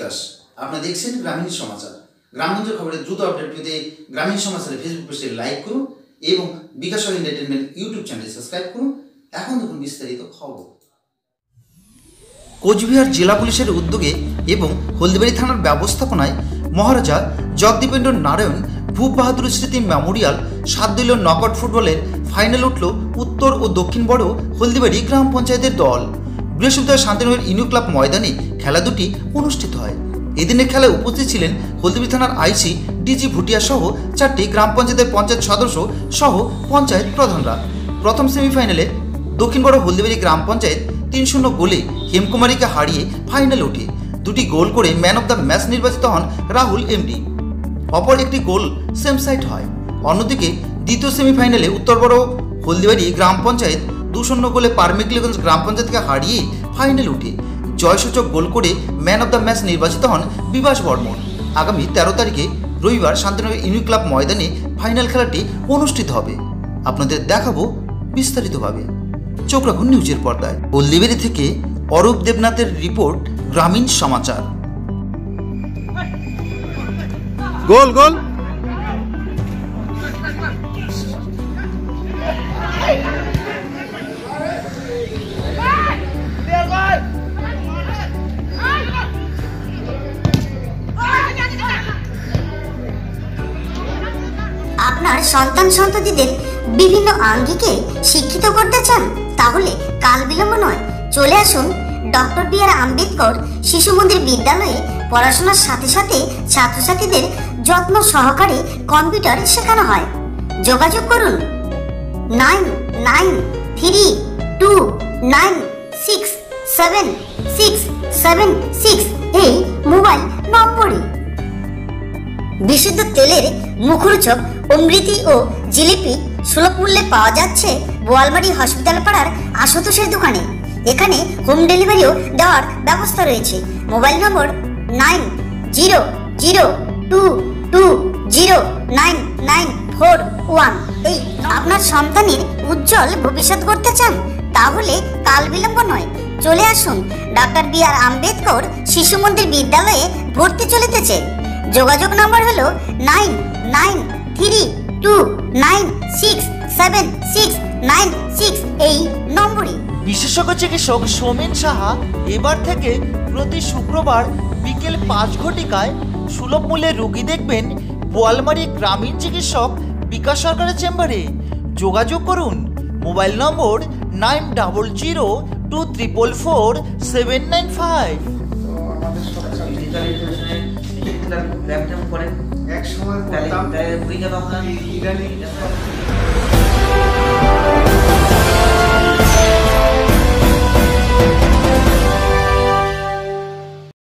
বিকাশ। আপনারা দেখছেন গ্রামীণ সমাচার। গ্রামগঞ্জের খবরের দ্রুত আপডেট পেতে গ্রামীণ সমাচারের ফেসবুক পেজে লাইক করুন এবং Bikash entertainment YouTube channel subscribe করুন। এখন দেখুন বিস্তারিত খবর। কোচবিহার জেলা পুলিশের উদ্যোগে এবং হলদিবাড়ি থানার ব্যবস্থাপনায় মহারাজা জগদীপেন্দ্র নারায়ণ ভূপ বাহাদুর স্মৃতি মেমোরিয়াল 7 দলীয় নকআউট ফুটবলের ফাইনাল উঠল উত্তর ও দক্ষিণ বড় হলদিবাড়ি গ্রাম পঞ্চায়েতের দল। বৃহস্পতিবার শান্তিনগর ইউনিয়ন ক্লাব ময়দানে খেলা দুটি অনুষ্ঠিত হয়। এদিনের খেলায় উপস্থিত ছিলেন হলদিবাড়ি থানার আইসি ডিজি ভুটিয়া সহ 4টি গ্রাম পঞ্চায়েতের পঞ্চায়েত সদস্য সহ পঞ্চায়েত প্রধানরা। প্রথম সেমিফাইনালে দক্ষিণ বড় হলদিবাড়ি গ্রাম পঞ্চায়েত 3-0 গোলে হেমকুমারীকে হারিয়ে ফাইনালে ওঠে। দুটি গোল করে ম্যান অব দ্য ম্যাচ নির্বাচিত হন রাহুল এমডি। অপর একটি গোল সেম সাইড হয়। অন্যদিকে দ্বিতীয় সেমিফাইনালে উত্তর বড় হলদিবাড়ি গ্রাম পঞ্চায়েত 2-0 গোলে পারমিকলিগঞ্জ গ্রাম পঞ্চায়েতকে হারিয়ে ফাইনালে ওঠে। জয়সূচক গোল করে ম্যান অব দ্য ম্যাচ নির্বাচিত হন বিভাস বর্মন। আগামী 13 তারিখে রবিবার শান্তিনগর ইউনিয়ন ক্লাব ময়দানে ফাইনাল খেলাটি অনুষ্ঠিত হবে। আপনাদের দেখাবো বিস্তারিতভাবে। চোখ রাখুন নিউজের পর্দায়। হলদিবাড়ি থেকে অরূপ দেবনাথের রিপোর্ট, গ্রামীণ সমাচার। গোল গোল আপনার সন্তান সন্ততিদের বিভিন্ন আঙ্গিকে শিক্ষিত করতে চান? তাহলে কাল বিলম্ব নয়, চলে আসুন ডক্টর বি আর আম্বেদকর শিশু মন্দির বিদ্যালয়ে। পড়াশোনার সাথে সাথে ছাত্রছাত্রীদের যত্ন সহকারে কম্পিউটার শেখানো হয়। যোগাযোগ করুন 9932967676 এই মোবাইল নম্বরে। বিশুদ্ধ তেলের মুখরোচক অমৃতি ও জিলিপি সুলভ মূল্যে পাওয়া যাচ্ছে বোয়ালমারি হসপিটাল পাড়ার আশুতোষের দোকানে। এখানে হোম ডেলিভারিও দেওয়ার ব্যবস্থা রয়েছে। Mobile number 9022209941। এই আপনার সন্তানের উজ্জ্বল ভবিষ্যৎ করতে চান? তাহলে কাল বিলম্ব নয়, চলে আসুন ডক্টর বি আর আম্বেদকর শিশু মন্দির বিদ্যালয়ে ভর্তি চলিতেছে। যোগাযোগ নম্বর হলো 9932967696 এই নম্বরে। বিশেষজ্ঞ চিকিৎসক সোমেন সাহা এবার থেকে প্রতি শুক্রবার বিকেল 5 ঘটিকায় সুলভ মূল্যে রোগী দেখবেন বোয়ালমারি গ্রামীণ চিকিৎসক বিকাশ সরকারের চেম্বারে। যোগাযোগ করুন মোবাইল নম্বর 9002344795। এক সময়